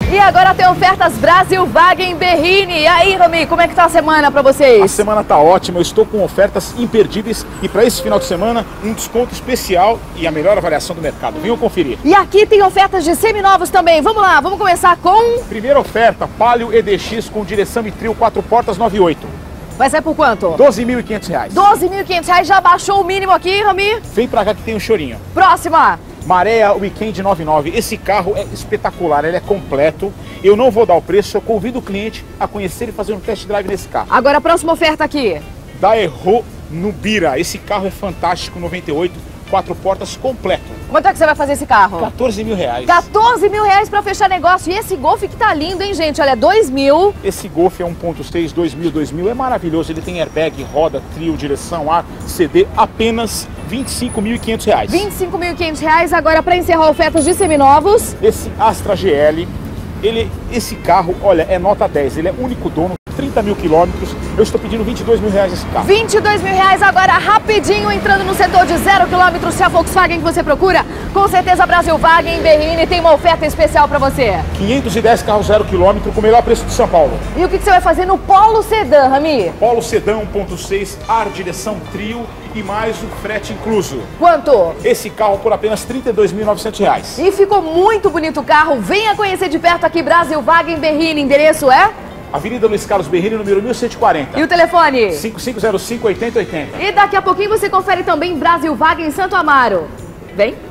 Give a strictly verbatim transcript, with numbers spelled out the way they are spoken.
E agora tem ofertas Brasilwagen Berrini. E aí, Rami, como é que tá a semana pra vocês? A semana tá ótima, eu estou com ofertas imperdíveis e para esse final de semana um desconto especial e a melhor avaliação do mercado. Venham conferir. E aqui tem ofertas de seminovos também. Vamos lá, vamos começar com... Primeira oferta, Palio E D X com direção e trio quatro portas nove oito. Vai sair por quanto? doze mil e quinhentos reais. doze mil e quinhentos reais, já baixou o mínimo aqui, Rami? Vem pra cá que tem um chorinho. Próxima. Marea Weekend noventa e nove. Esse carro é espetacular, ele é completo. Eu não vou dar o preço, eu convido o cliente a conhecer e fazer um test drive nesse carro. Agora a próxima oferta aqui. Daewoo Nubira. Esse carro é fantástico, noventa e oito, quatro portas completo. Quanto é que você vai fazer esse carro? quatorze mil reais. quatorze mil reais pra fechar negócio. E esse Golf que tá lindo, hein, gente? Olha, dois mil. Esse Golf é um ponto seis, dois mil, dois mil. É maravilhoso. Ele tem airbag, roda, trio, direção, ar, C D. Apenas vinte e cinco mil e quinhentos reais. vinte e cinco mil e quinhentos reais. Agora, pra encerrar ofertas de seminovos. Esse Astra G L. Ele, esse carro, olha, é nota dez. Ele é único dono. trinta mil quilômetros, eu estou pedindo vinte e dois mil reais esse carro. vinte e dois mil reais agora, rapidinho, entrando no setor de zero quilômetros, se é a Volkswagen que você procura, com certeza a Brasilwagen Berrini tem uma oferta especial para você. quinhentos e dez carros zero quilômetro com o melhor preço de São Paulo. E o que, que você vai fazer no Polo Sedan, Rami? Polo Sedan um ponto seis, ar, direção, trio e mais o frete incluso. Quanto? Esse carro por apenas trinta e dois mil e novecentos reais. E ficou muito bonito o carro, venha conhecer de perto aqui Brasilwagen Berrini, endereço é? Avenida Luiz Carlos Berrini, número mil cento e quarenta. E o telefone? cinco cinco zero cinco, oito zero oito zero. E daqui a pouquinho você confere também Brasilwagen Santo Amaro. Vem?